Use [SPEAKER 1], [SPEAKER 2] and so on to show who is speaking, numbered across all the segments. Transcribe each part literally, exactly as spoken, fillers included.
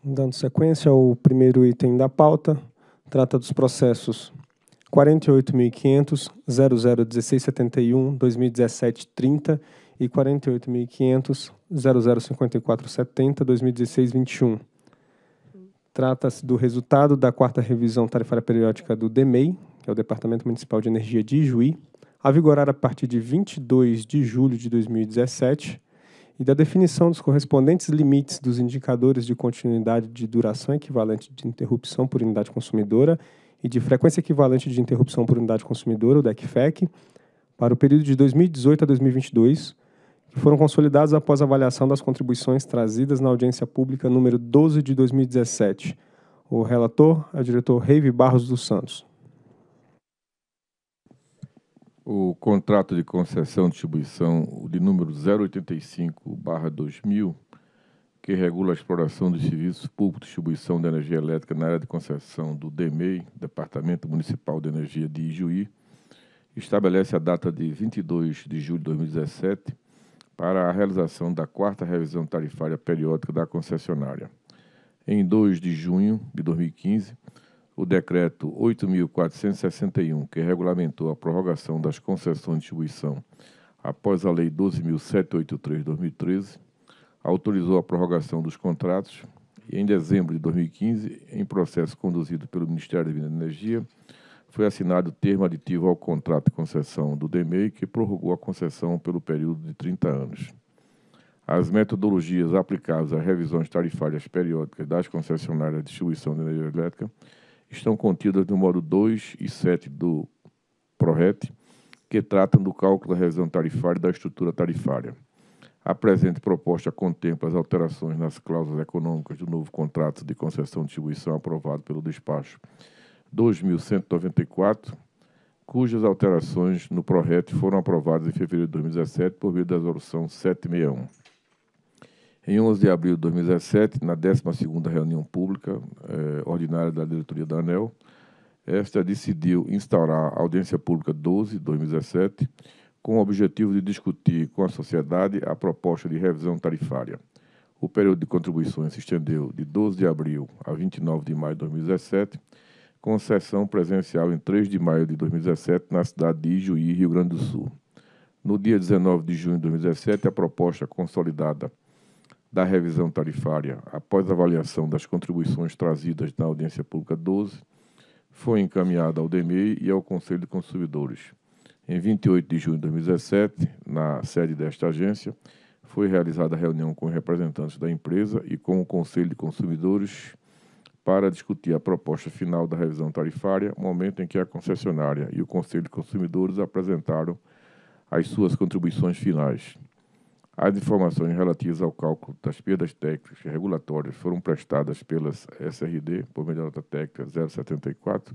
[SPEAKER 1] Dando sequência ao primeiro item da pauta, trata dos processos quarenta e oito mil e quinhentos, zero zero um seis sete um, dois mil e dezessete, trinta e quarenta e oito mil e quinhentos, zero zero cinco quatro sete zero, dois mil e dezesseis, vinte e um. Trata-se do resultado da quarta revisão tarifária periódica do D E M E I, que é o Departamento Municipal de Energia de Ijuí, a vigorar a partir de vinte e dois de julho de dois mil e dezessete, e da definição dos correspondentes limites dos indicadores de continuidade de duração equivalente de interrupção por unidade consumidora e de frequência equivalente de interrupção por unidade consumidora, o D E C F E C, para o período de dois mil e dezoito a dois mil e vinte e dois, que foram consolidados após a avaliação das contribuições trazidas na audiência pública número doze de dois mil e dezessete. O relator é o diretor Reive Barros dos Santos.
[SPEAKER 2] O contrato de concessão de distribuição de número zero oitenta e cinco barra dois mil, que regula a exploração dos serviços públicos de distribuição de energia elétrica na área de concessão do D E M E I, Departamento Municipal de Energia de Ijuí, estabelece a data de vinte e dois de julho de dois mil e dezessete para a realização da quarta revisão tarifária periódica da concessionária. Em dois de junho de dois mil e quinze, o decreto oito mil quatrocentos e sessenta e um, que regulamentou a prorrogação das concessões de distribuição após a Lei doze mil setecentos e oitenta e três de dois mil e treze, autorizou a prorrogação dos contratos e, em dezembro de dois mil e quinze, em processo conduzido pelo Ministério da Minas e Energia, foi assinado o termo aditivo ao contrato de concessão do D E M E I, que prorrogou a concessão pelo período de trinta anos. As metodologias aplicáveis às revisões tarifárias periódicas das concessionárias de distribuição de energia elétrica estão contidas no módulo dois e sete do PRORET, que tratam do cálculo da revisão tarifária e da estrutura tarifária. A presente proposta contempla as alterações nas cláusulas econômicas do novo contrato de concessão de distribuição aprovado pelo despacho dois mil cento e noventa e quatro, cujas alterações no PRORET foram aprovadas em fevereiro de dois mil e dezessete por meio da resolução setecentos e sessenta e um. Em onze de abril de dois mil e dezessete, na décima segunda reunião pública eh, ordinária da diretoria da ANEEL, esta decidiu instaurar a audiência pública doze de dois mil e dezessete, com o objetivo de discutir com a sociedade a proposta de revisão tarifária. O período de contribuições se estendeu de doze de abril a vinte e nove de maio de dois mil e dezessete, com sessão presencial em três de maio de dois mil e dezessete, na cidade de Ijuí, Rio Grande do Sul. No dia dezenove de junho de dois mil e dezessete, a proposta consolidada da revisão tarifária, após a avaliação das contribuições trazidas na audiência pública doze, foi encaminhada ao D E M E I e ao Conselho de Consumidores. Em vinte e oito de junho de dois mil e dezessete, na sede desta agência, foi realizada a reunião com representantes da empresa e com o Conselho de Consumidores para discutir a proposta final da revisão tarifária, momento em que a concessionária e o Conselho de Consumidores apresentaram as suas contribuições finais. As informações relativas ao cálculo das perdas técnicas e regulatórias foram prestadas pelas S R D, por meio da nota técnica zero setenta e quatro.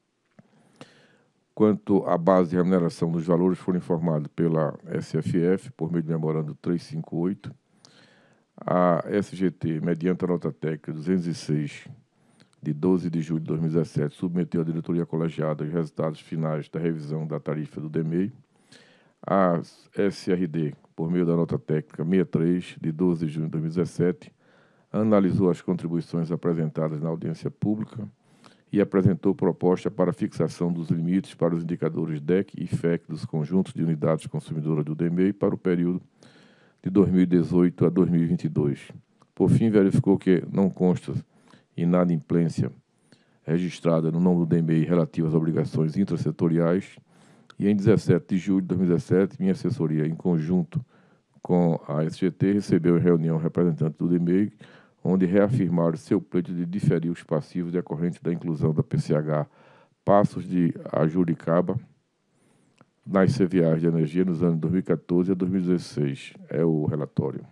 [SPEAKER 2] Quanto à base de remuneração dos valores, foram informados pela S F F, por meio do memorando trezentos e cinquenta e oito. A S G T, mediante a nota técnica duzentos e seis, de doze de julho de dois mil e dezessete, submeteu à diretoria colegiada os resultados finais da revisão da tarifa do D E M E I. A S R D, por meio da nota técnica sessenta e três, de doze de junho de dois mil e dezessete, analisou as contribuições apresentadas na audiência pública e apresentou proposta para fixação dos limites para os indicadores D E C e F E C dos conjuntos de unidades consumidoras do D E M E I para o período de dois mil e dezoito a dois mil e vinte e dois. Por fim, verificou que não consta inadimplência registrada no nome do D E M E I relativa às obrigações intrasetoriais. E em dezessete de julho de dois mil e dezessete, minha assessoria, em conjunto com a S G T, recebeu em reunião representantes do D E M E I, onde reafirmaram seu pleito de diferir os passivos decorrentes da inclusão da P C H Passos de Ajuricaba nas C V As de energia nos anos dois mil e quatorze a dois mil e dezesseis. É o relatório.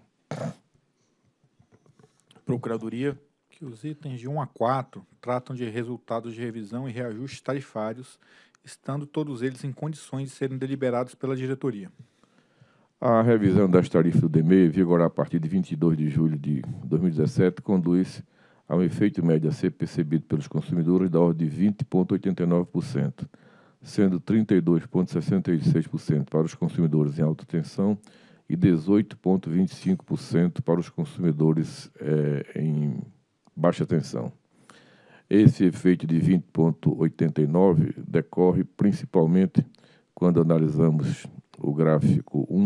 [SPEAKER 3] Procuradoria. Que os itens de um a quatro tratam de resultados de revisão e reajustes tarifários, estando todos eles em condições de serem deliberados pela diretoria.
[SPEAKER 2] A revisão das tarifas do D E M E I, vigorar a partir de vinte e dois de julho de dois mil e dezessete, conduz a um efeito médio a ser percebido pelos consumidores da ordem de vinte vírgula oitenta e nove por cento, sendo trinta e dois vírgula sessenta e seis por cento para os consumidores em alta tensão e dezoito vírgula vinte e cinco por cento para os consumidores é, em baixa tensão. Esse efeito de vinte vírgula oitenta e nove decorre principalmente quando analisamos o gráfico um,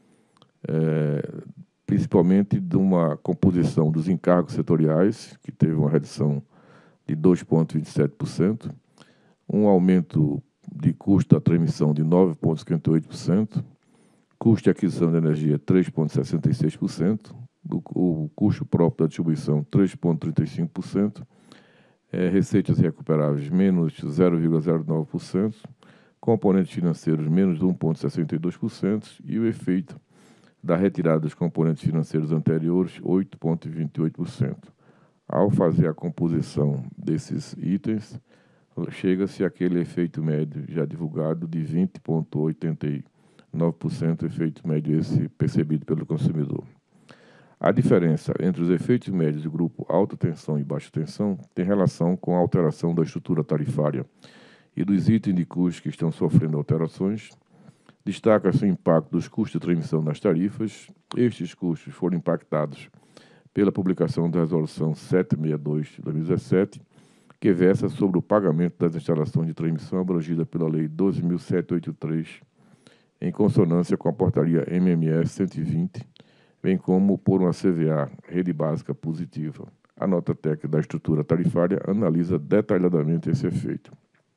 [SPEAKER 2] é, principalmente de uma composição dos encargos setoriais, que teve uma redução de dois vírgula vinte e sete por cento, um aumento de custo da transmissão de nove vírgula cinquenta e oito por cento, custo de aquisição de energia três vírgula sessenta e seis por cento, o custo próprio da distribuição três vírgula trinta e cinco por cento, é, receitas recuperáveis menos zero vírgula zero nove por cento, componentes financeiros menos um vírgula sessenta e dois por cento e o efeito da retirada dos componentes financeiros anteriores oito vírgula vinte e oito por cento. Ao fazer a composição desses itens, chega-se àquele efeito médio já divulgado de vinte vírgula oitenta e nove por cento, efeito médio esse percebido pelo consumidor. A diferença entre os efeitos médios do grupo alta tensão e baixa tensão tem relação com a alteração da estrutura tarifária e dos itens de custo que estão sofrendo alterações. Destaca-se o impacto dos custos de transmissão nas tarifas. Estes custos foram impactados pela publicação da Resolução setecentos e sessenta e dois de dois mil e dezessete, que versa sobre o pagamento das instalações de transmissão abrangida pela Lei doze mil setecentos e oitenta e três, em consonância com a Portaria M M S cento e vinte, bem como por uma C V A, rede básica positiva. A nota técnica da estrutura tarifária analisa detalhadamente esse efeito.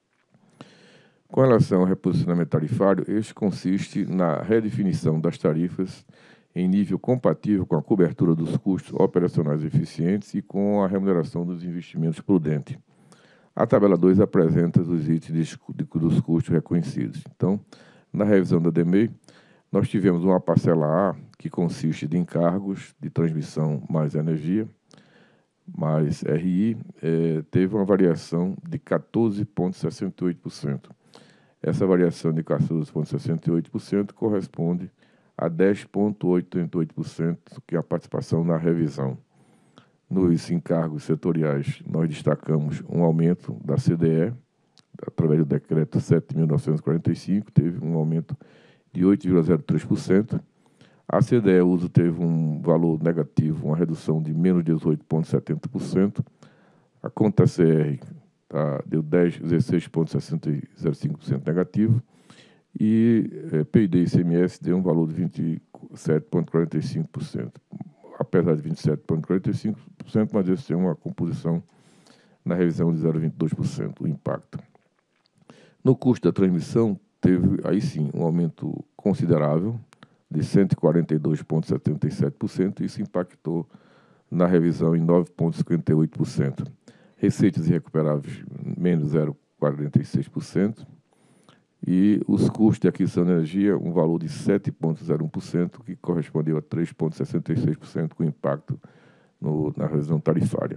[SPEAKER 2] Com relação ao reposicionamento tarifário, este consiste na redefinição das tarifas em nível compatível com a cobertura dos custos operacionais eficientes e com a remuneração dos investimentos prudente. A tabela dois apresenta os itens de, de, dos custos reconhecidos. Então, na revisão da D M E I, nós tivemos uma parcela A, que consiste de encargos de transmissão mais energia, mais R I, eh, teve uma variação de quatorze vírgula sessenta e oito por cento. Essa variação de quatorze vírgula sessenta e oito por cento corresponde a dez vírgula oitenta e oito por cento, que é a participação na revisão. Nos encargos setoriais, nós destacamos um aumento da C D E, através do decreto sete mil novecentos e quarenta e cinco, teve um aumento de oito vírgula zero três por cento. A C D E uso teve um valor negativo, uma redução de menos dezoito vírgula setenta por cento. A conta C R tá, deu dezesseis vírgula zero cinco por cento negativo. E eh, P I D e I C M S deu um valor de vinte e sete vírgula quarenta e cinco por cento. Apesar de vinte e sete vírgula quarenta e cinco por cento, mas esse tem uma composição na revisão de zero vírgula vinte e dois por cento, o impacto. No custo da transmissão, teve, aí sim, um aumento considerável, de cento e quarenta e dois vírgula setenta e sete por cento, e isso impactou na revisão em nove vírgula cinquenta e oito por cento. Receitas irrecuperáveis, menos zero vírgula quarenta e seis por cento, e os custos de aquisição de energia, um valor de sete vírgula zero um por cento, que correspondeu a três vírgula sessenta e seis por cento com impacto no, na revisão tarifária.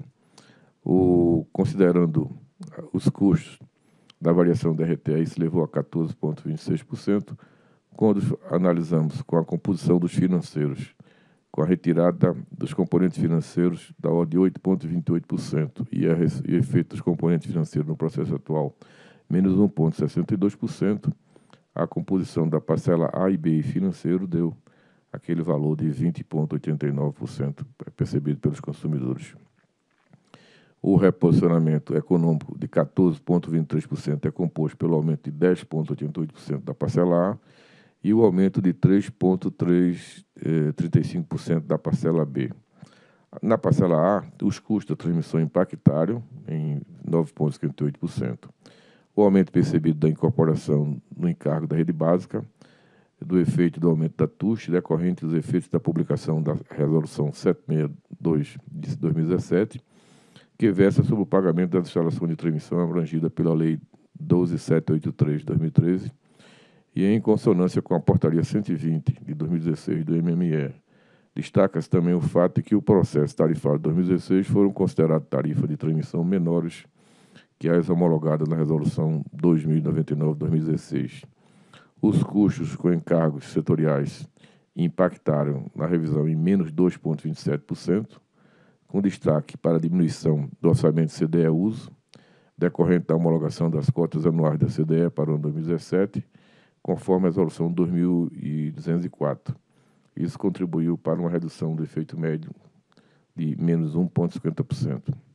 [SPEAKER 2] O, considerando os custos da variação da R T E, isso levou a quatorze vírgula vinte e seis por cento, quando analisamos com a composição dos financeiros, com a retirada dos componentes financeiros da ordem de oito vírgula vinte e oito por cento e o efeito dos componentes financeiros no processo atual, menos um vírgula sessenta e dois por cento, a composição da parcela A e B financeiro deu aquele valor de vinte vírgula oitenta e nove por cento percebido pelos consumidores. O reposicionamento econômico de quatorze vírgula vinte e três por cento é composto pelo aumento de dez vírgula oitenta e oito por cento da parcela A e o aumento de três vírgula trinta e cinco por cento da parcela B. Na parcela A, os custos da transmissão impactaram em nove vírgula cinquenta e oito por cento. O aumento percebido da incorporação no encargo da rede básica, do efeito do aumento da T U S, decorrente dos efeitos da publicação da Resolução setecentos e sessenta e dois de dois mil e dezessete, que versa sobre o pagamento da instalação de transmissão abrangida pela Lei doze mil setecentos e oitenta e três de dois mil e treze e em consonância com a Portaria cento e vinte de dois mil e dezesseis do M M E. Destaca-se também o fato de que o processo tarifário de dois mil e dezesseis foram considerados tarifas de transmissão menores que as homologadas na Resolução dois mil e noventa e nove de dois mil e dezesseis. Os custos com encargos setoriais impactaram na revisão em menos dois vírgula vinte e sete por cento, com destaque para a diminuição do orçamento C D E uso, decorrente da homologação das cotas anuais da C D E para o ano dois mil e dezessete, conforme a Resolução dois mil duzentos e quatro. Isso contribuiu para uma redução do efeito médio de menos um vírgula cinquenta por cento.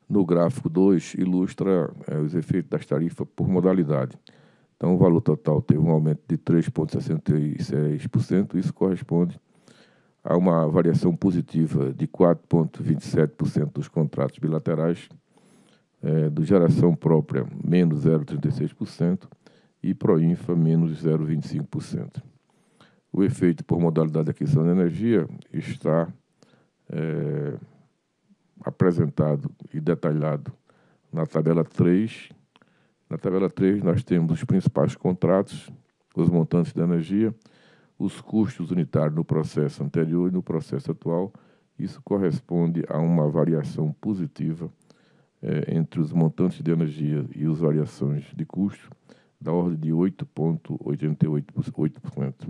[SPEAKER 2] No gráfico dois, ilustra é, os efeitos das tarifas por modalidade. Então, o valor total teve um aumento de três vírgula sessenta e seis por cento, isso corresponde a uma variação positiva de quatro vírgula vinte e sete por cento dos contratos bilaterais, é, do geração própria, menos zero vírgula trinta e seis por cento, e Proinfa, menos zero vírgula vinte e cinco por cento. O efeito por modalidade de aquisição de energia está é, apresentado e detalhado na tabela três. Na tabela três, nós temos os principais contratos, os montantes de energia, os custos unitários no processo anterior e no processo atual. Isso corresponde a uma variação positiva é, entre os montantes de energia e as variações de custo, da ordem de oito vírgula oitenta e oito por cento.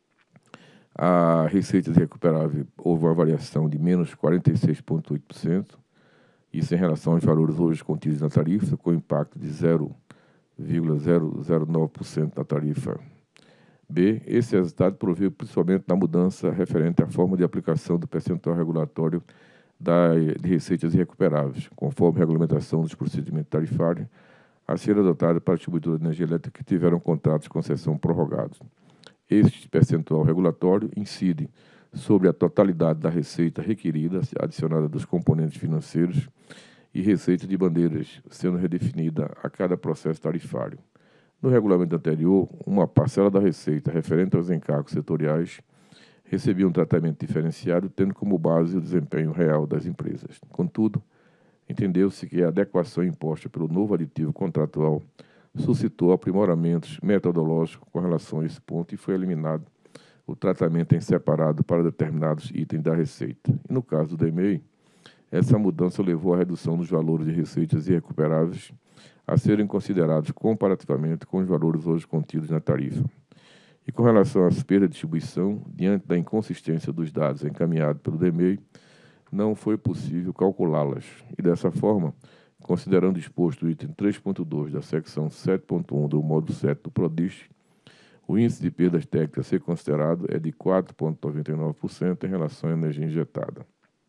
[SPEAKER 2] A receita recuperável houve uma variação de menos quarenta e seis vírgula oito por cento, isso em relação aos valores hoje contidos na tarifa, com impacto de zero vírgula zero zero nove por cento na tarifa B. Esse resultado proveu principalmente na mudança referente à forma de aplicação do percentual regulatório da, de receitas irrecuperáveis, conforme a regulamentação dos procedimentos tarifários a ser adotada para a distribuidora de energia elétrica que tiveram contratos de concessão prorrogados. Este percentual regulatório incide sobre a totalidade da receita requerida, adicionada dos componentes financeiros e receita de bandeiras, sendo redefinida a cada processo tarifário. No regulamento anterior, uma parcela da receita referente aos encargos setoriais recebia um tratamento diferenciado, tendo como base o desempenho real das empresas. Contudo, entendeu-se que a adequação imposta pelo novo aditivo contratual suscitou aprimoramentos metodológicos com relação a esse ponto e foi eliminado o tratamento em separado para determinados itens da receita. E no caso do D M E I, essa mudança levou à redução dos valores de receitas irrecuperáveis a serem considerados comparativamente com os valores hoje contidos na tarifa. E com relação às perdas de distribuição, diante da inconsistência dos dados encaminhados pelo D M E I, não foi possível calculá-las. E dessa forma, considerando exposto o item três ponto dois da secção sete ponto um do módulo sete do PRODIST, o índice de perdas técnicas a ser considerado é de quatro vírgula noventa e nove por cento em relação à energia injetada.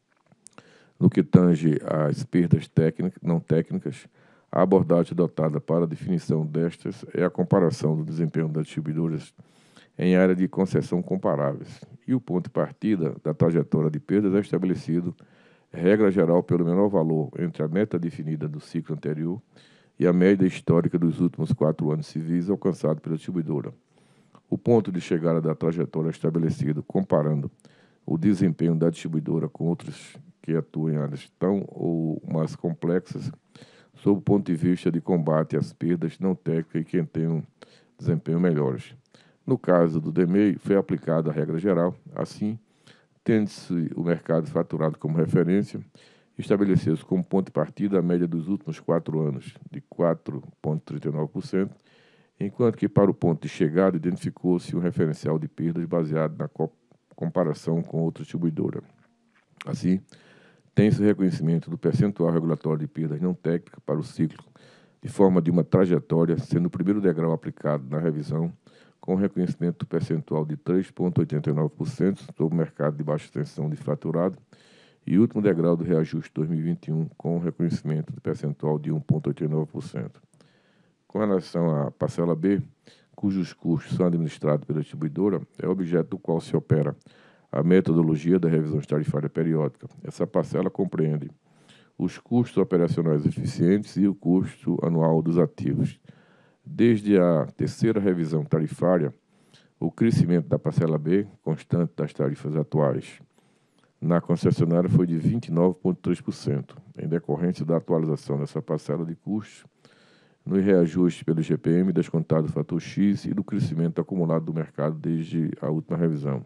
[SPEAKER 2] No que tange às perdas técnicas, não técnicas, a abordagem adotada para a definição destas é a comparação do desempenho das distribuidoras em área de concessão comparáveis. E o ponto de partida da trajetória de perdas é estabelecido, regra geral, pelo menor valor entre a meta definida do ciclo anterior e a média histórica dos últimos quatro anos civis alcançado pela distribuidora. O ponto de chegada da trajetória é estabelecido comparando o desempenho da distribuidora com outros que atuam em áreas tão ou mais complexas, sob o ponto de vista de combate às perdas não técnicas e quem tem um desempenho melhores. No caso do D M E I, foi aplicada a regra geral. Assim, tendo-se o mercado faturado como referência, estabeleceu-se como ponto de partida a média dos últimos quatro anos, de quatro vírgula trinta e nove por cento, enquanto que para o ponto de chegada identificou-se um referencial de perdas baseado na co comparação com outra distribuidora. Assim, tem-se o reconhecimento do percentual regulatório de perdas não técnicas para o ciclo, de forma de uma trajetória, sendo o primeiro degrau aplicado na revisão, com o reconhecimento do percentual de três vírgula oitenta e nove por cento sobre o mercado de baixa tensão de fraturado, e o último degrau do reajuste dois mil e vinte e um, com o reconhecimento do percentual de um vírgula oitenta e nove por cento. Com relação à parcela B, cujos custos são administrados pela distribuidora, é objeto do qual se opera a metodologia da revisão tarifária periódica. Essa parcela compreende os custos operacionais eficientes e o custo anual dos ativos. Desde a terceira revisão tarifária, o crescimento da parcela B, constante das tarifas atuais, na concessionária foi de vinte e nove vírgula três por cento, em decorrência da atualização dessa parcela de custos, no reajuste pelo I G P M descontado do fator X e do crescimento acumulado do mercado desde a última revisão.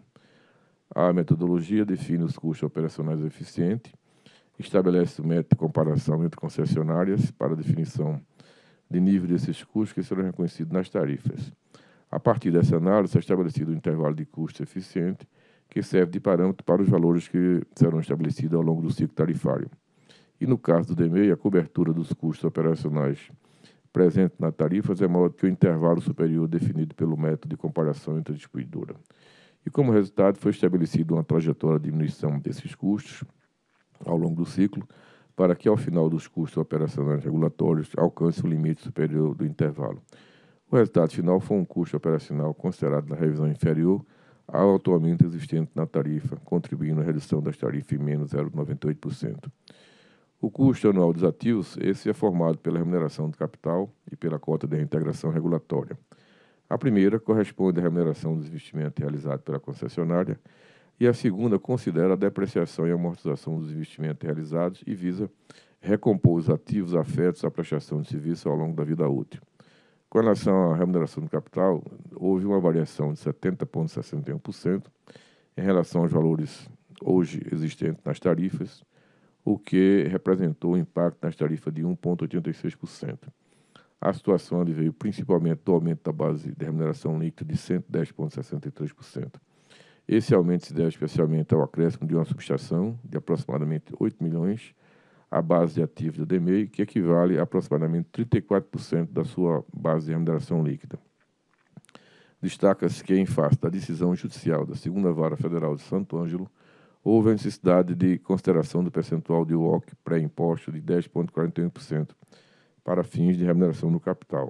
[SPEAKER 2] A metodologia define os custos operacionais eficientes, estabelece o método de comparação entre concessionárias para a definição de nível desses custos que serão reconhecidos nas tarifas. A partir dessa análise, é estabelecido um intervalo de custo eficiente que serve de parâmetro para os valores que serão estabelecidos ao longo do ciclo tarifário. E no caso do D M E I, a cobertura dos custos operacionais presentes na tarifas é maior que o intervalo superior definido pelo método de comparação entre a distribuidora. E como resultado, foi estabelecida uma trajetória de diminuição desses custos ao longo do ciclo, para que, ao final dos custos operacionais regulatórios, alcance o limite superior do intervalo. O resultado final foi um custo operacional considerado na revisão inferior ao atualmente existente na tarifa, contribuindo à redução das tarifas em menos zero vírgula noventa e oito por cento. O custo anual dos ativos, esse é formado pela remuneração do capital e pela cota de reintegração regulatória. A primeira corresponde à remuneração dos investimentos realizados pela concessionária e a segunda considera a depreciação e amortização dos investimentos realizados e visa recompor os ativos afetos à prestação de serviço ao longo da vida útil. Com relação à remuneração do capital, houve uma variação de setenta vírgula sessenta e um por cento em relação aos valores hoje existentes nas tarifas, o que representou um impacto nas tarifas de um vírgula oitenta e seis por cento. A situação veio principalmente do aumento da base de remuneração líquida de cento e dez vírgula sessenta e três por cento. Esse aumento se deve especialmente ao acréscimo de uma subestação de aproximadamente oito milhões à base de ativos do D M E I, que equivale a aproximadamente trinta e quatro por cento da sua base de remuneração líquida. Destaca-se que, em face da decisão judicial da segunda Vara Federal de Santo Ângelo, houve a necessidade de consideração do percentual de U O C pré-imposto de dez vírgula quarenta e um por cento para fins de remuneração do capital.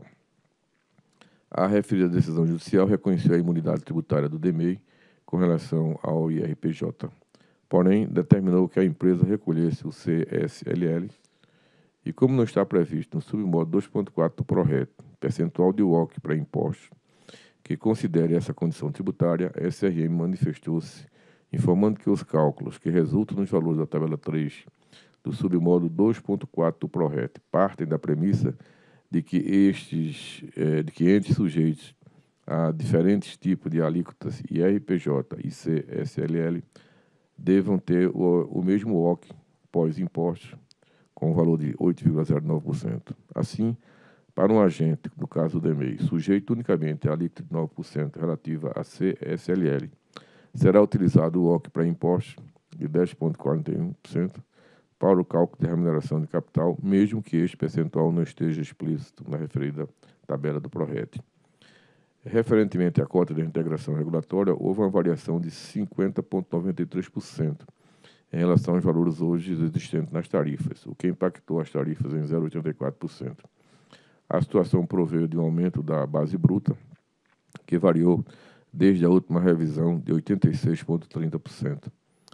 [SPEAKER 2] A referida decisão judicial reconheceu a imunidade tributária do D M E I com relação ao I R P J, porém determinou que a empresa recolhesse o C S L L e, como não está previsto no submódulo dois ponto quatro do PRORET, percentual de U O C pré-imposto, que considere essa condição tributária, a S R M manifestou-se informando que os cálculos que resultam nos valores da tabela três do submódulo dois ponto quatro do PRORET partem da premissa de que estes, eh, de que entes sujeitos a diferentes tipos de alíquotas I R P J e C S L L devam ter o, o mesmo U O C pós-impostos, com o valor de oito vírgula zero nove por cento. Assim, para um agente, no caso do D M E I, sujeito unicamente à alíquota de nove por cento relativa a C S L L, será utilizado o U O C para impostos de dez vírgula quarenta e um por cento para o cálculo de remuneração de capital, mesmo que este percentual não esteja explícito na referida tabela do PRORET. Referentemente à cota de integração regulatória, houve uma variação de cinquenta vírgula noventa e três por cento em relação aos valores hoje existentes nas tarifas, o que impactou as tarifas em zero vírgula oitenta e quatro por cento. A situação proveio de um aumento da base bruta, que variou desde a última revisão de oitenta e seis vírgula trinta por cento,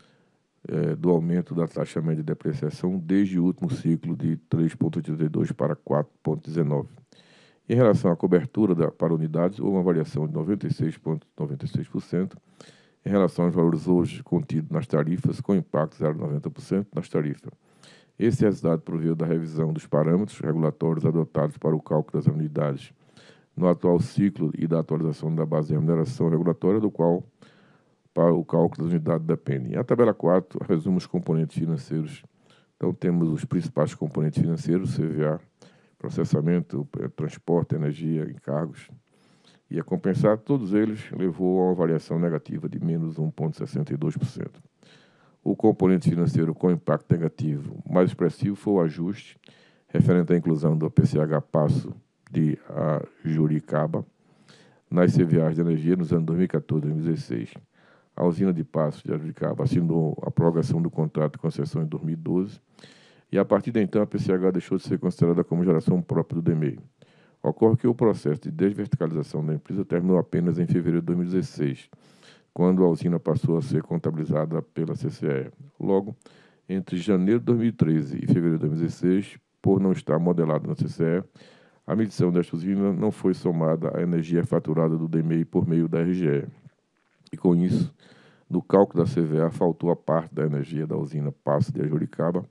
[SPEAKER 2] é, do aumento da taxa média de depreciação desde o último ciclo de três vírgula oitenta e dois para quatro vírgula dezenove. Em relação à cobertura da, para unidades, houve uma variação de noventa e seis vírgula noventa e seis por cento em relação aos valores hoje contidos nas tarifas, com impacto de zero vírgula noventa por cento nas tarifas. Esse resultado proveio da revisão dos parâmetros regulatórios adotados para o cálculo das unidades no atual ciclo e da atualização da base de remuneração regulatória, do qual para o cálculo das unidades dependem. A tabela quatro resume os componentes financeiros. Então, temos os principais componentes financeiros, C V A, processamento, transporte, energia, encargos. E a compensar todos eles levou a uma variação negativa de menos um vírgula sessenta e dois por cento. O componente financeiro com impacto negativo mais expressivo foi o ajuste referente à inclusão do P C H Passo de Ajuricaba nas C V As de energia nos anos dois mil e quatorze e dois mil e dezesseis. A usina de Passo de Ajuricaba assinou a prorrogação do contrato de concessão em dois mil e doze e, a partir de então, a P C H deixou de ser considerada como geração própria do D M E I. Ocorre que o processo de desverticalização da empresa terminou apenas em fevereiro de dois mil e dezesseis, quando a usina passou a ser contabilizada pela C C E. Logo, entre janeiro de dois mil e treze e fevereiro de dois mil e dezesseis, por não estar modelada na C C E, a medição desta usina não foi somada à energia faturada do D M E I por meio da R G E. E, com isso, no cálculo da C V A, faltou a parte da energia da usina Passo de Ajuricaba.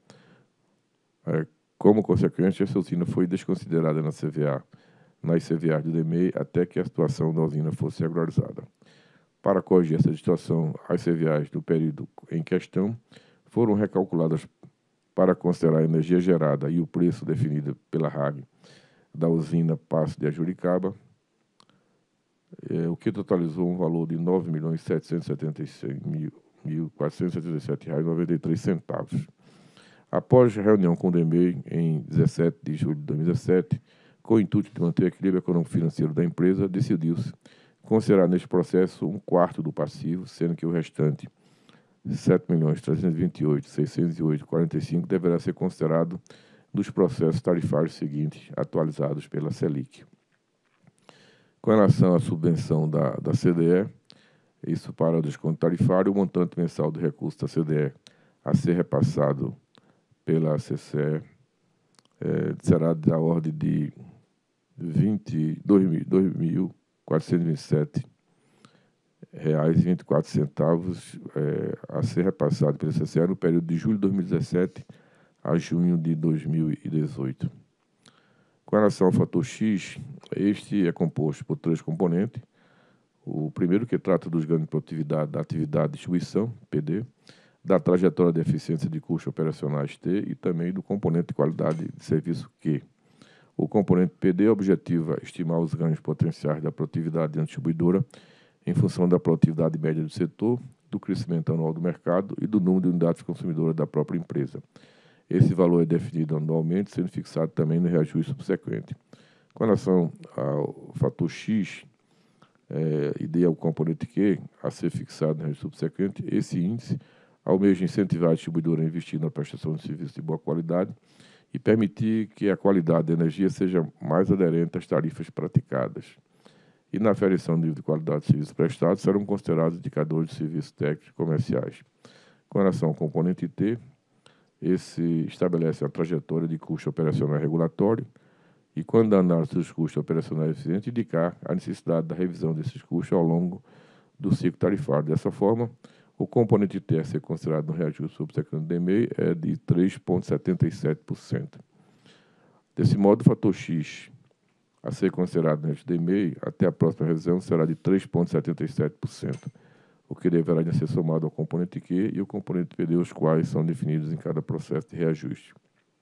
[SPEAKER 2] É, como consequência, essa usina foi desconsiderada na C V A, nas C V As do D M E I, até que a situação da usina fosse regularizada. Para corrigir essa situação, as C V As do período em questão foram recalculadas para considerar a energia gerada e o preço definido pela R A G da usina Passo de Ajuricaba, é, o que totalizou um valor de nove milhões setecentos e setenta e seis mil quatrocentos e setenta e sete reais e noventa e três centavos. Após a reunião com o D M E I, em dezessete de julho de dois mil e dezessete, com o intuito de manter o equilíbrio econômico-financeiro da empresa, decidiu-se considerar neste processo um quarto do passivo, sendo que o restante sete milhões trezentos e vinte e oito mil seiscentos e oito vírgula quarenta e cinco deverá ser considerado dos processos tarifários seguintes, atualizados pela Selic. Com relação à subvenção da, da C D E, isso para o desconto tarifário, o montante mensal do recurso da C D E a ser repassado pela C C E é, será da ordem de vinte e dois mil quatrocentos e vinte e sete reais e vinte e quatro centavos é, a ser repassado pela C C E no período de julho de dois mil e dezessete a junho de dois mil e dezoito. Com relação ao fator X, este é composto por três componentes. O primeiro, que trata dos ganhos de produtividade da atividade de distribuição, P D, da trajetória de eficiência de custos operacionais, T, e também do componente de qualidade de serviço, Q. O componente P D objetiva estimar os ganhos potenciais da produtividade da distribuidora em função da produtividade média do setor, do crescimento anual do mercado e do número de unidades consumidoras da própria empresa. Esse valor é definido anualmente, sendo fixado também no reajuste subsequente. Com relação ao fator X, é, e D ao componente Q, a ser fixado no reajuste subsequente, esse índice almeja incentivar a distribuidora a investir na prestação de serviços de boa qualidade e permitir que a qualidade da energia seja mais aderente às tarifas praticadas. E na aferição do nível de qualidade de serviços prestados serão considerados indicadores de serviços técnicos e comerciais. Com relação ao componente T, esse estabelece a trajetória de custo operacional regulatório e, quando a análise dos custos operacionais eficientes, indicar a necessidade da revisão desses custos ao longo do ciclo tarifário. Dessa forma, o componente T a ser considerado no reajuste subsequente do D M E I é de três vírgula setenta e sete por cento. Desse modo, o fator X a ser considerado no reajuste do D M E I até a próxima revisão será de três vírgula setenta e sete por cento, o que deverá ser somado ao componente Q e o componente P D, os quais são definidos em cada processo de reajuste.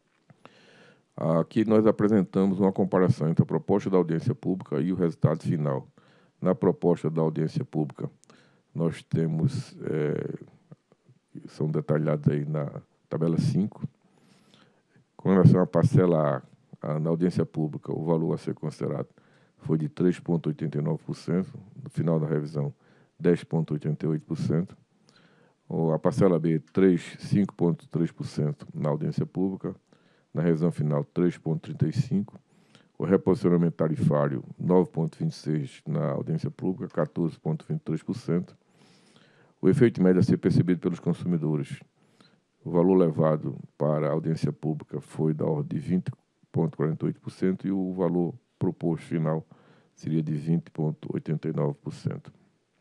[SPEAKER 2] Aqui nós apresentamos uma comparação entre a proposta da audiência pública e o resultado final. Na proposta da audiência pública, nós temos, é, são detalhados aí na tabela cinco, com relação à parcela A, na audiência pública, o valor a ser considerado foi de três vírgula oitenta e nove por cento, no final da revisão, dez vírgula oitenta e oito por cento. A parcela B, cinco vírgula três por cento na audiência pública, na revisão final, três vírgula trinta e cinco por cento. O reposicionamento tarifário, nove vírgula vinte e seis por cento na audiência pública, quatorze vírgula vinte e três por cento. O efeito médio a ser percebido pelos consumidores, o valor levado para a audiência pública foi da ordem de vinte vírgula quarenta e oito por cento e o valor proposto final seria de vinte vírgula oitenta e nove por cento.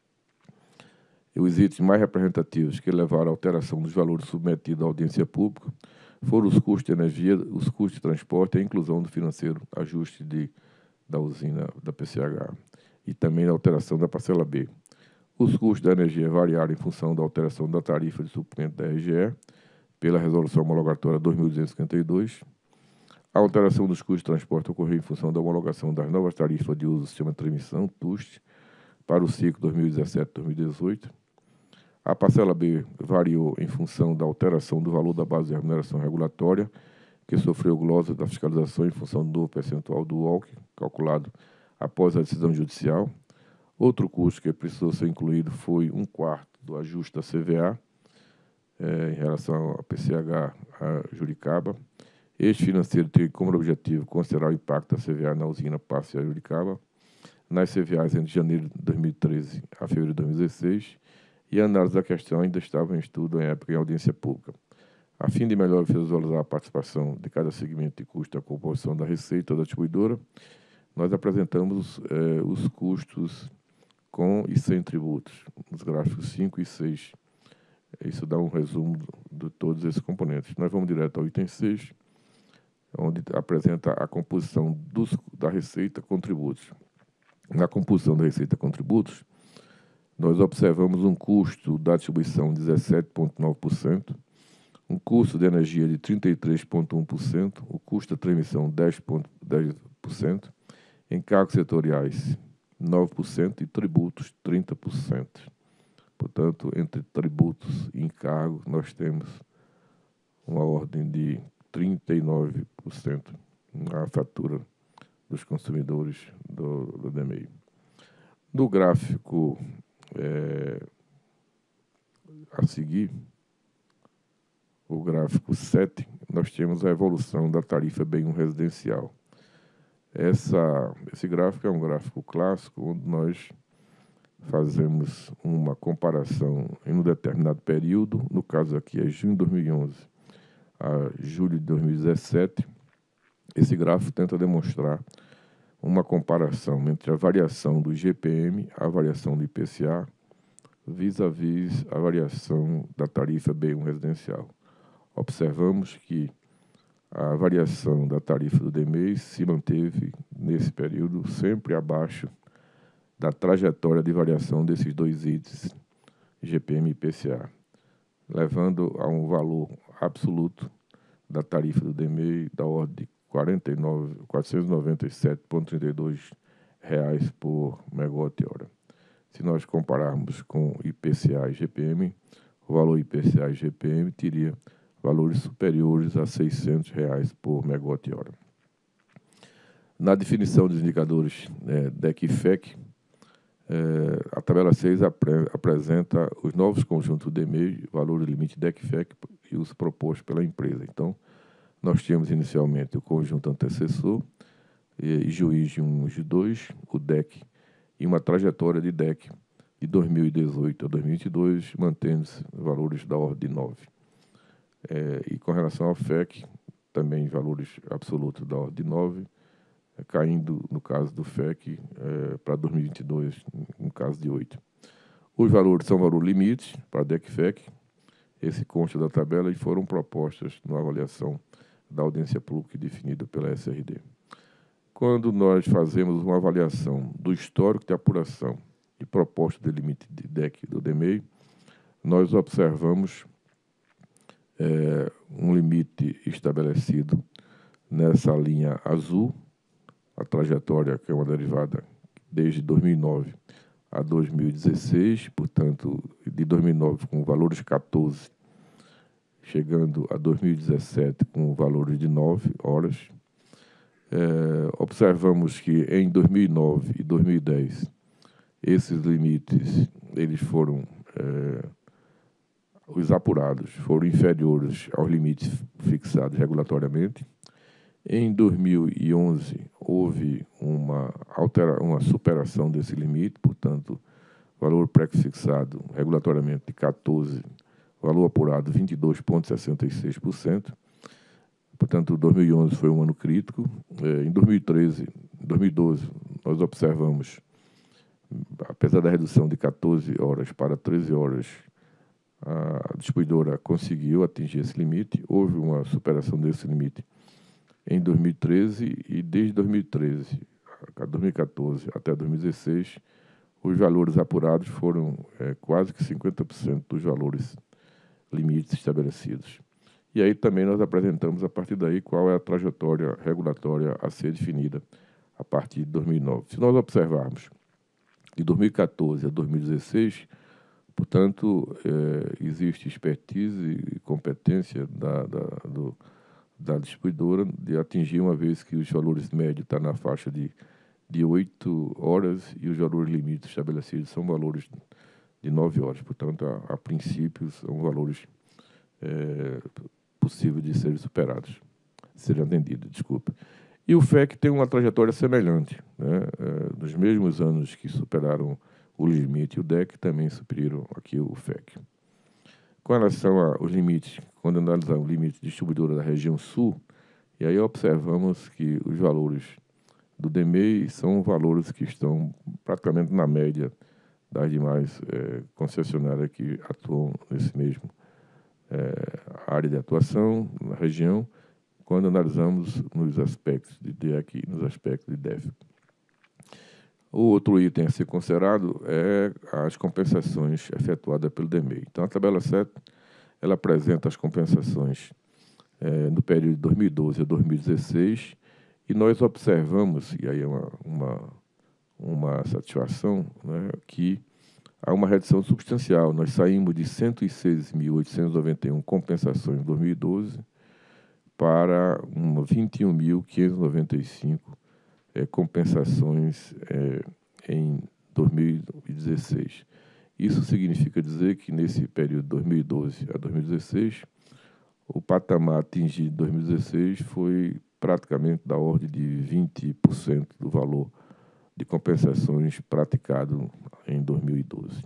[SPEAKER 2] E os itens mais representativos que levaram à alteração dos valores submetidos à audiência pública foram os custos de energia, os custos de transporte e a inclusão do financeiro, ajuste de, da usina da P C H e também a alteração da parcela B. Os custos da energia variaram em função da alteração da tarifa de suprimento da R G E pela Resolução Homologatória dois mil duzentos e cinquenta e dois. A alteração dos custos de transporte ocorreu em função da homologação das novas tarifas de uso do sistema de transmissão, T U S T, para o ciclo dois mil e dezessete a dois mil e dezoito. A parcela B variou em função da alteração do valor da base de remuneração regulatória, que sofreu glosa da fiscalização em função do novo percentual do U O C, calculado após a decisão judicial. Outro custo que precisou ser incluído foi um quarto do ajuste da C V A, eh, em relação ao P C H a Juricaba. Este financeiro tem como objetivo considerar o impacto da C V A na usina Passe a Juricaba, nas C V As entre janeiro de dois mil e treze a fevereiro de dois mil e dezesseis, e a análise da questão ainda estava em estudo em época em audiência pública. A fim de melhor visualizar a participação de cada segmento de custo da composição da receita da distribuidora, nós apresentamos eh, os custos com e sem tributos, nos gráficos cinco e seis. Isso dá um resumo de todos esses componentes. Nós vamos direto ao item seis, onde apresenta a composição dos, da receita com tributos. Na composição da receita com tributos, nós observamos um custo da distribuição de dezessete vírgula nove por cento, um custo de energia de trinta e três vírgula um por cento, o custo da transmissão dez vírgula dez por cento, encargos setoriais nove por cento e tributos trinta por cento. Portanto, entre tributos e encargos, nós temos uma ordem de trinta e nove por cento na fatura dos consumidores do, do D M E I. No gráfico é, a seguir, o gráfico sete, nós temos a evolução da tarifa B um residencial. Essa, esse gráfico é um gráfico clássico, onde nós fazemos uma comparação em um determinado período, no caso aqui é junho de dois mil e onze a julho de dois mil e dezessete. Esse gráfico tenta demonstrar uma comparação entre a variação do I G P M, a variação do I P C A, vis-à-vis a variação da tarifa B um residencial. Observamos que a variação da tarifa do D M E I se manteve, nesse período, sempre abaixo da trajetória de variação desses dois índices, I G P M e I P C A, levando a um valor absoluto da tarifa do D M E I da ordem de quatrocentos e noventa e sete vírgula trinta e dois reais por megawatt-hora. Se nós compararmos com I P C A e I G P M, o valor I P C A e I G P M teria valores superiores a seiscentos reais por megawatt-hora. Na definição dos indicadores é, D E C e F E C, é, a tabela seis apre apresenta os novos conjuntos D M E I, valores limite D E C e F E C e os propostos pela empresa. Então, nós tínhamos inicialmente o conjunto antecessor, e juiz de um, de dois, o D E C, e uma trajetória de D E C de dois mil e dezoito a dois mil e vinte e dois, mantendo-se valores da ordem de nove. É, e com relação ao F E C, também valores absolutos da ordem de nove, é, caindo, no caso do F E C, é, para dois mil e vinte e dois, no caso de oito. Os valores são valores limites para D E C e F E C, esse consta da tabela e foram propostas na avaliação da audiência pública definida pela S R D. Quando nós fazemos uma avaliação do histórico de apuração de proposta de limite de D E C do D M E I, nós observamos é, um limite estabelecido nessa linha azul, a trajetória que é uma derivada desde dois mil e nove a dois mil e dezesseis, portanto, de dois mil e nove com valores quatorze, chegando a dois mil e dezessete com valores de nove horas. É, observamos que em dois mil e nove e dois mil e dez, esses limites, eles foram, é, os apurados foram inferiores aos limites fixados regulatoriamente. Em dois mil e onze, houve uma, altera, uma superação desse limite, portanto, valor pré-fixado regulatoriamente de quatorze, valor apurado vinte e dois vírgula sessenta e seis por cento. Portanto, dois mil e onze foi um ano crítico. Em dois mil e treze, dois mil e doze, nós observamos, apesar da redução de quatorze horas para treze horas, a distribuidora conseguiu atingir esse limite. Houve uma superação desse limite em dois mil e treze e desde dois mil e treze a dois mil e quatorze até dois mil e dezesseis, os valores apurados foram é, quase que cinquenta por cento dos valores limites estabelecidos. E aí também nós apresentamos, a partir daí, qual é a trajetória regulatória a ser definida a partir de dois mil e nove. Se nós observarmos de dois mil e quatorze a dois mil e dezesseis, portanto, é, existe expertise e competência da, da, do, da distribuidora de atingir, uma vez que os valores médios estão na faixa de, de oito horas e os valores limites estabelecidos são valores de nove horas. Portanto, a, a princípio, são valores é, possíveis de serem superados, de serem atendidos, desculpe. E o F E C tem uma trajetória semelhante, né? É, nos mesmos anos que superaram o limite, o D E C também superiram aqui o F E C. Com relação aos limites, quando analisamos o limite distribuidora da região sul, e aí observamos que os valores do D M E I são valores que estão praticamente na média das demais é, concessionárias que atuam nesse mesmo é, área de atuação, na região, quando analisamos nos aspectos de D E C e nos aspectos de D E F. O outro item a ser considerado é as compensações efetuadas pelo D M E I. Então, a tabela sete, ela apresenta as compensações é, no período de dois mil e doze a dois mil e dezesseis, e nós observamos, e aí é uma, uma, uma satisfação, né, que há uma redução substancial. Nós saímos de cento e seis mil oitocentos e noventa e um compensações em dois mil e doze para uma vinte e um mil quinhentos e noventa e cinco é, compensações é, em dois mil e dezesseis. Isso significa dizer que, nesse período de dois mil e doze a dois mil e dezesseis, o patamar atingido em dois mil e dezesseis foi praticamente da ordem de vinte por cento do valor de compensações praticado em dois mil e doze.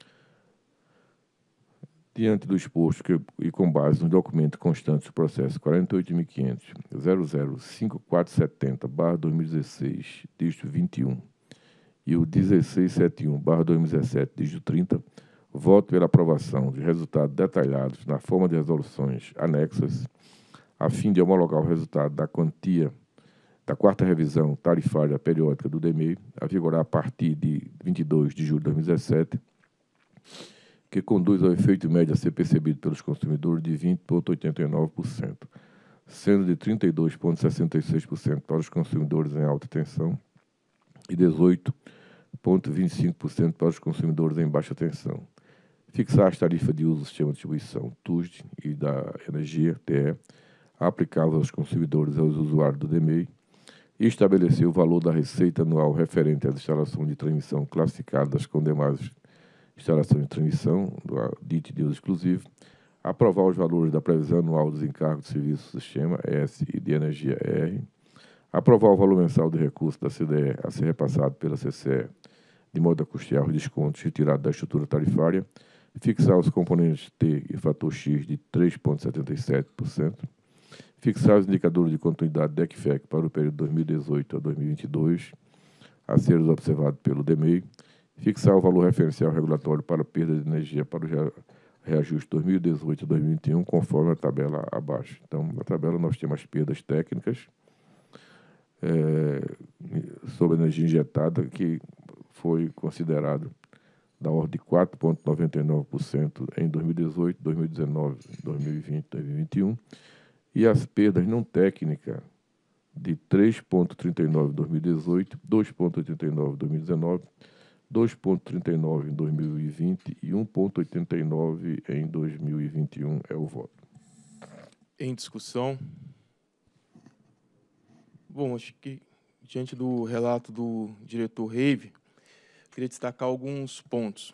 [SPEAKER 2] Diante do exposto que, e com base no documento constante do processo quarenta e oito mil quinhentos ponto zero zero cinco quatro sete zero barra dois mil e dezesseis, dígito vinte e um, e o dezesseis setenta e um barra dois mil e dezessete, dígito trinta, voto pela aprovação de resultados detalhados na forma de resoluções anexas, a fim de homologar o resultado da quantia da quarta revisão tarifária periódica do D M E I, a vigorar a partir de vinte e dois de julho de dois mil e dezessete, que conduz ao efeito médio a ser percebido pelos consumidores de vinte vírgula oitenta e nove por cento, sendo de trinta e dois vírgula sessenta e seis por cento para os consumidores em alta tensão e dezoito vírgula vinte e cinco por cento para os consumidores em baixa tensão. Fixar as tarifas de uso do sistema de distribuição T U S D e da energia, T E, aplicáveis aos consumidores e aos usuários do D M E I, e estabelecer o valor da receita anual referente às instalações de transmissão classificadas com demais instalações de transmissão, do D I T de uso exclusivo, aprovar os valores da previsão anual dos encargos de serviço do sistema S e de energia R, aprovar o valor mensal de recurso da C D E a ser repassado pela C C E, de modo a custear os descontos retirados da estrutura tarifária, fixar os componentes T e fator X de três vírgula setenta e sete por cento, fixar os indicadores de continuidade D E C F E C para o período de dois mil e dezoito a dois mil e vinte e dois, a ser observado pelo D M E I, fixar o valor referencial regulatório para perda de energia para o reajuste dois mil e dezoito a dois mil e vinte e um, conforme a tabela abaixo. Então, na tabela nós temos as perdas técnicas é, sobre energia injetada, que foi considerado da ordem de quatro vírgula noventa e nove por cento em dois mil e dezoito, dois mil e dezenove, dois mil e vinte, dois mil e vinte e um, e as perdas não técnicas de três vírgula trinta e nove por cento em dois mil e dezoito, dois vírgula oitenta e nove por cento em dois mil e dezenove, dois vírgula trinta e nove por cento em dois mil e vinte e um vírgula oitenta e nove por cento em dois mil e vinte e um. É o voto.
[SPEAKER 4] Em discussão. Bom, acho que, diante do relato do diretor Reive, queria destacar alguns pontos.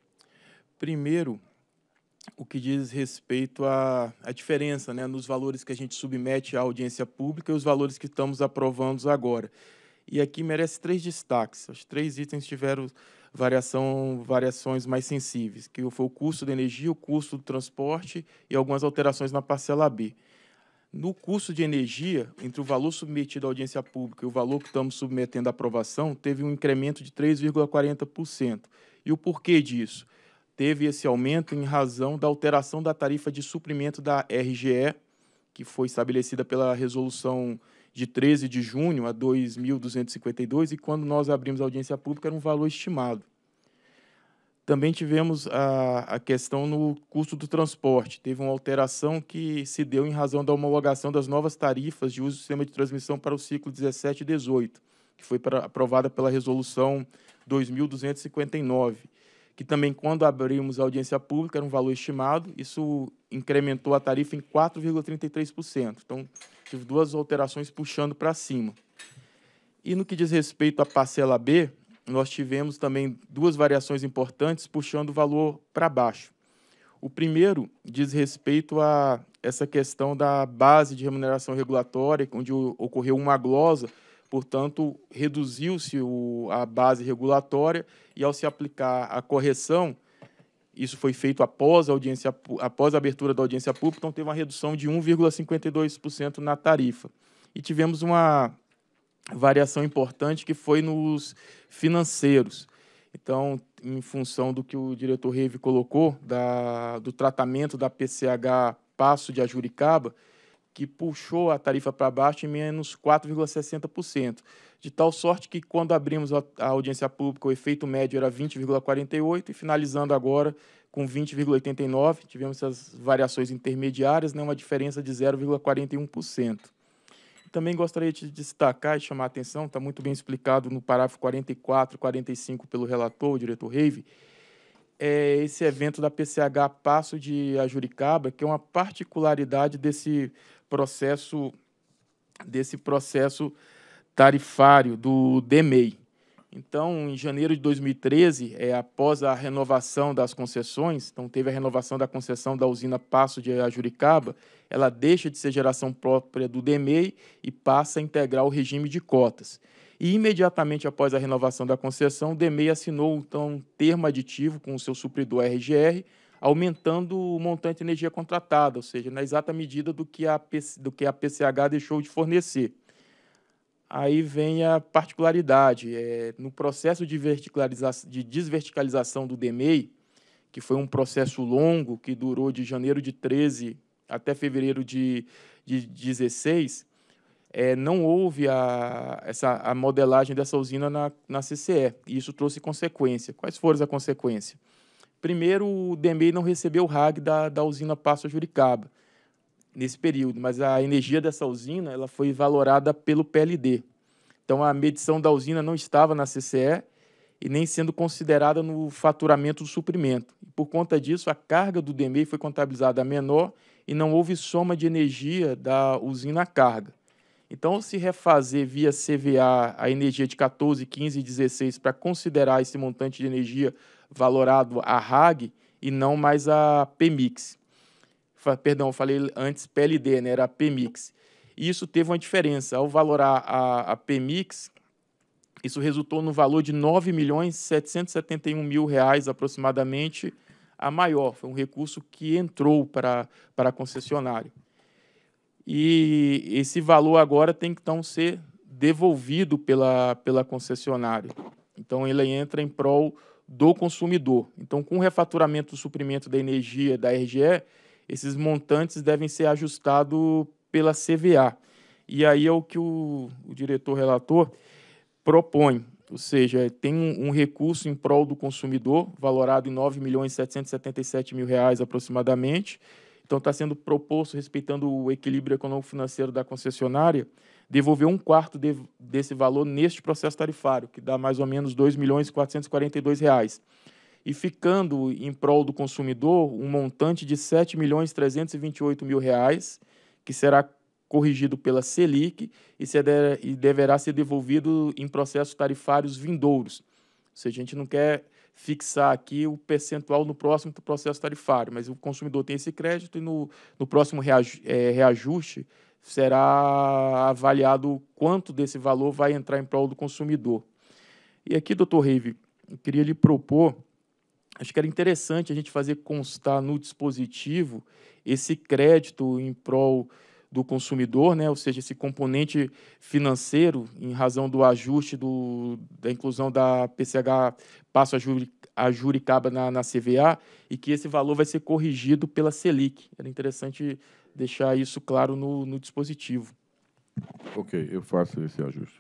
[SPEAKER 4] Primeiro, o que diz respeito à, à diferença, né, nos valores que a gente submete à audiência pública e os valores que estamos aprovando agora. E aqui merece três destaques. Os três itens tiveram variação, variações mais sensíveis, que foi o custo da energia, o custo do transporte e algumas alterações na parcela B. No custo de energia, entre o valor submetido à audiência pública e o valor que estamos submetendo à aprovação, teve um incremento de três vírgula quarenta por cento. E o porquê disso? Teve esse aumento em razão da alteração da tarifa de suprimento da R G E, que foi estabelecida pela resolução de treze de junho a dois mil duzentos e cinquenta e dois, e quando nós abrimos a audiência pública era um valor estimado. Também tivemos a, a questão no custo do transporte. Teve uma alteração que se deu em razão da homologação das novas tarifas de uso do sistema de transmissão para o ciclo dezessete e dezoito, que foi para, aprovada pela resolução dois mil duzentos e cinquenta e nove, que também, quando abrimos a audiência pública, era um valor estimado, isso incrementou a tarifa em quatro vírgula trinta e três por cento. Então, tive duas alterações puxando para cima. E no que diz respeito à parcela B, nós tivemos também duas variações importantes puxando o valor para baixo. O primeiro diz respeito a essa questão da base de remuneração regulatória, onde ocorreu uma glosa, portanto, reduziu-se a base regulatória e, ao se aplicar a correção, isso foi feito após a, audiência, após a abertura da audiência pública, então teve uma redução de um vírgula cinquenta e dois por cento na tarifa. E tivemos uma variação importante que foi nos financeiros. Então, em função do que o diretor Reive colocou, da, do tratamento da P C H Passo de Ajuricaba, que puxou a tarifa para baixo em menos quatro vírgula sessenta por cento, de tal sorte que, quando abrimos a, a audiência pública, o efeito médio era vinte vírgula quarenta e oito, e finalizando agora com vinte vírgula oitenta e nove, tivemos essas variações intermediárias, né, uma diferença de zero vírgula quarenta e um por cento. Também gostaria de destacar e chamar a atenção, está muito bem explicado no parágrafo quarenta e quatro e quarenta e cinco pelo relator, o diretor Reive, é esse evento da P C H Passo de Ajuricaba, que é uma particularidade desse processo, desse processo tarifário do D M E I. Então, em janeiro de dois mil e treze, é, após a renovação das concessões, então teve a renovação da concessão da usina Passo de Ajuricaba, ela deixa de ser geração própria do D M E I e passa a integrar o regime de cotas. E, imediatamente após a renovação da concessão, o D M E I assinou, então, um termo aditivo com o seu supridor R G R, aumentando o montante de energia contratada, ou seja, na exata medida do que a, do que a P C H deixou de fornecer. Aí vem a particularidade. É, no processo de, verticalização, de desverticalização do D M E I, que foi um processo longo, que durou de janeiro de treze até fevereiro de, de dezesseis, é, não houve a, essa, a modelagem dessa usina na, na C C E, e isso trouxe consequência. Quais foram as consequências? Primeiro, o D M E I não recebeu o R A G da, da usina Passo Ajuricaba nesse período, mas a energia dessa usina ela foi valorada pelo P L D. Então, a medição da usina não estava na C C E e nem sendo considerada no faturamento do suprimento. E, por conta disso, a carga do D M E I foi contabilizada menor e não houve soma de energia da usina à carga. Então, se refazer via C V A a energia de quatorze, quinze e dezesseis para considerar esse montante de energia valorado a R A G e não mais a P M I X. Perdão, eu falei antes P L D, né? Era a P M I X. E isso teve uma diferença. Ao valorar a, a P M I X, isso resultou no valor de nove milhões setecentos e setenta e um mil reais aproximadamente a maior. Foi um recurso que entrou para, para a concessionária. E esse valor agora tem que então ser devolvido pela, pela concessionária. Então, ele entra em prol do consumidor. Então, com o refaturamento do suprimento da energia da R G E, esses montantes devem ser ajustados pela C V A. E aí é o que o, o diretor relator propõe, ou seja, tem um, um recurso em prol do consumidor, valorado em nove milhões setecentos e setenta e sete mil reais aproximadamente. Então, está sendo proposto, respeitando o equilíbrio econômico-financeiro da concessionária, devolver um quarto de, desse valor neste processo tarifário, que dá mais ou menos dois milhões quatrocentos e quarenta e dois reais. E ficando em prol do consumidor um montante de sete milhões trezentos e vinte e oito mil reais, que será corrigido pela Selic e, se de, e deverá ser devolvido em processos tarifários vindouros. Ou seja, a gente não quer fixar aqui o percentual no próximo processo tarifário, mas o consumidor tem esse crédito e no, no próximo reajuste será avaliado quanto desse valor vai entrar em prol do consumidor. E aqui, doutor Reive, eu queria lhe propor, acho que era interessante a gente fazer constar no dispositivo esse crédito em prol do consumidor, né? Ou seja, esse componente financeiro, em razão do ajuste do, da inclusão da P C H Passo Ajuricaba na, na C V A, e que esse valor vai ser corrigido pela Selic. Era interessante deixar isso claro no, no dispositivo.
[SPEAKER 2] Ok, eu faço esse ajuste.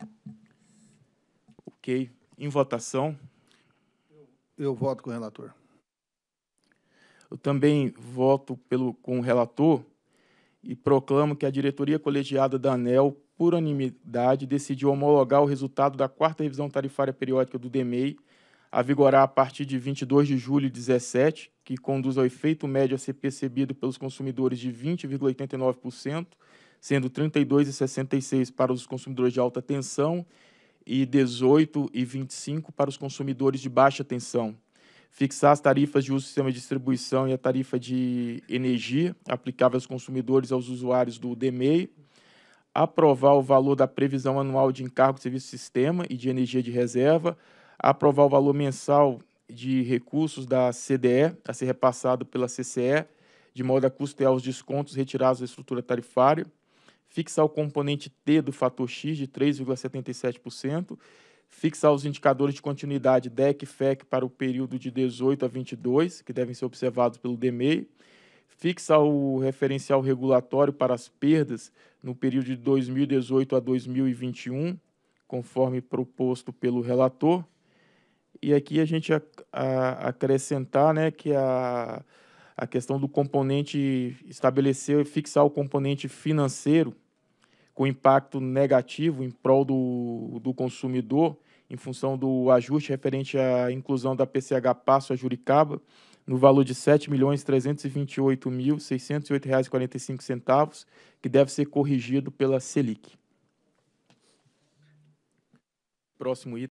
[SPEAKER 4] Ok. Em votação.
[SPEAKER 5] Eu voto com o relator.
[SPEAKER 4] Eu também voto pelo, com o relator e proclamo que a diretoria colegiada da ANEEL, por unanimidade, decidiu homologar o resultado da quarta revisão tarifária periódica do D M E I, a vigorar a partir de vinte e dois de julho de dezessete, que conduz ao efeito médio a ser percebido pelos consumidores de vinte vírgula oitenta e nove por cento, sendo trinta e dois vírgula sessenta e seis por cento para os consumidores de alta tensão e dezoito vírgula vinte e cinco por cento para os consumidores de baixa tensão. Fixar as tarifas de uso do sistema de distribuição e a tarifa de energia aplicável aos consumidores e aos usuários do D M E I. Aprovar o valor da previsão anual de encargo de serviço de sistema e de energia de reserva. Aprovar o valor mensal de recursos da C D E a ser repassado pela C C E, de modo a custear os descontos retirados da estrutura tarifária. Fixar o componente T do fator X de três vírgula setenta e sete por cento. Fixar os indicadores de continuidade D E C e F E C para o período de dezoito a vinte e dois, que devem ser observados pelo D M E I. Fixar o referencial regulatório para as perdas no período de dois mil e dezoito a dois mil e vinte e um, conforme proposto pelo relator. E aqui a gente a, a, acrescentar, né, que a, a questão do componente, estabelecer e fixar o componente financeiro com impacto negativo em prol do, do consumidor, em função do ajuste referente à inclusão da P C H Passo Ajuricaba, no valor de sete milhões trezentos e vinte e oito mil seiscentos e oito reais e quarenta e cinco centavos, que deve ser corrigido pela Selic. Próximo item.